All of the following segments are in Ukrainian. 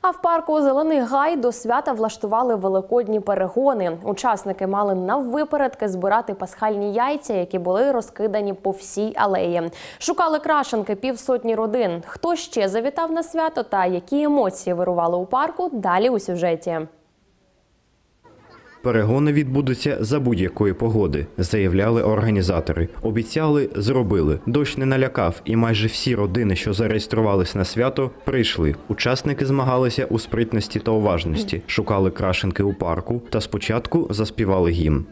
А в парку «Зелений гай» до свята влаштували великодні перегони. Учасники мали наввипередки збирати пасхальні яйця, які були розкидані по всій алеї. Шукали крашенки півсотні родин. Хто ще завітав на свято та які емоції вирували у парку – далі у сюжеті. Перегони відбудуться за будь-якої погоди, заявляли організатори. Обіцяли – зробили. Дощ не налякав, і майже всі родини, що зареєструвались на свято, прийшли. Учасники змагалися у спритності та уважності, шукали крашенки у парку та спочатку заспівали гімн.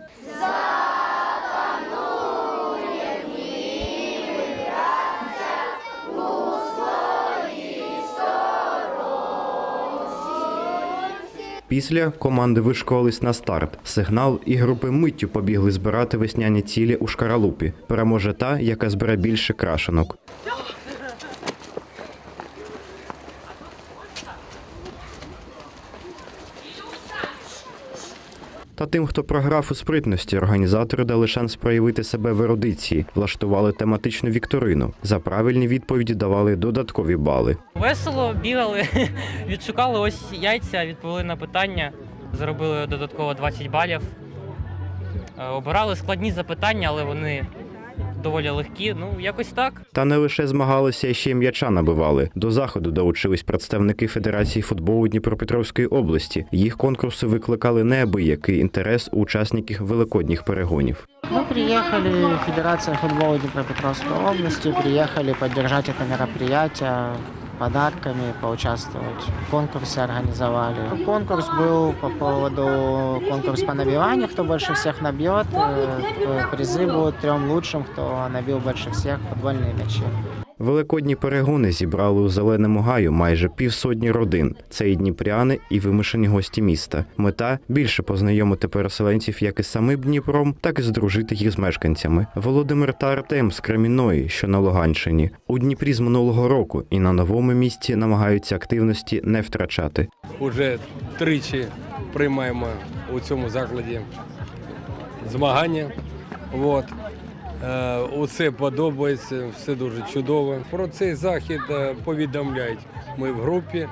Після команди вишколились на старт. Сигнал і групи миттю побігли збирати весняні цілі у шкаралупі. Переможе та, яка збере більше крашенок. Та тим, хто програв у спритності, організатори дали шанс проявити себе в ерудиції, влаштували тематичну вікторину. За правильні відповіді давали додаткові бали. Весело, бігали, відшукали ось яйця, відповіли на питання, заробили додатково 20 балів. Обирали складні запитання, але вони доволі легкі, якось так. Та не лише змагалися, а ще й м'яча набивали. До заходу долучились представники Федерації футболу Дніпропетровської області. Їх конкурси викликали неабиякий інтерес у учасників великодніх перегонів. Мы приехали, Федерация футбола Днепропетровской области, приехали поддержать это мероприятие подарками, поучаствовать в конкурсе организовали. Конкурс был по поводу конкурс по набиванию, кто больше всех набьет. Призы будут 3 лучшим, кто набил больше всех футбольные мячи. Великодні перегони зібрали у Зеленому гаю майже півсотні родин. Це і дніпряни, і вимушені гості міста. Мета – більше познайомити переселенців як із самим Дніпром, так і здружити їх з мешканцями. Володимир та Артем з Кремінної, що на Луганщині. У Дніпрі з минулого року і на новому місці намагаються активності не втрачати. Уже тричі приймаємо у цьому закладі змагання. Усе подобається, все дуже чудово. Про цей захід повідомляють ми в групі.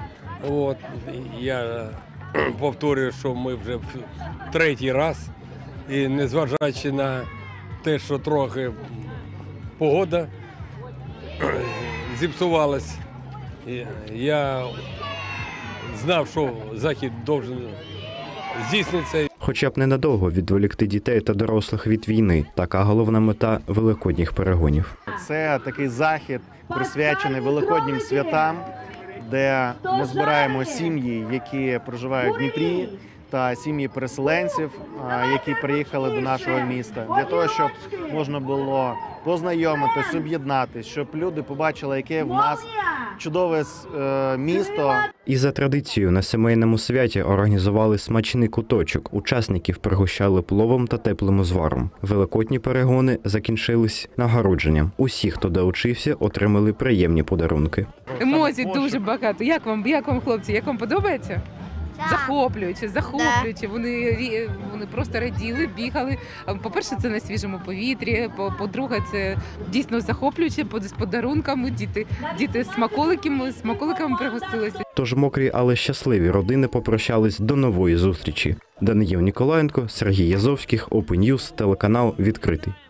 Я повторюю, що ми вже в 3-й раз. І незважаючи на те, що трохи погода зіпсувалась, я знав, що захід должен здійснитися. Хоча б ненадовго відволікти дітей та дорослих від війни. Така головна мета великодніх перегонів. Це такий захід, присвячений великоднім святам, де ми збираємо сім'ї, які проживають в Дніпрі, та сім'ї переселенців, які приїхали до нашого міста, для того, щоб можна було познайомитись, об'єднатись, щоб люди побачили, яке в нас чудове місто. І за традицією на сімейному святі організували смачний куточок. Учасників пригощали пловом та теплим узваром. Великодні перегони закінчились нагородженням. Усі, хто долучився, отримали приємні подарунки. Емоцій дуже багато. Як вам, хлопці, як вам подобається? Захоплююче. Вони просто раділи, бігали. По-перше, це на свіжому повітрі. По-друге, це дійсно захоплююче, з подарунками. Діти смаколиками пригостилися. Тож мокрі, але щасливі родини попрощались до нової зустрічі. Даниїл Ніколаєнко, Сергій Язовських, Open News, телеканал «Відкритий».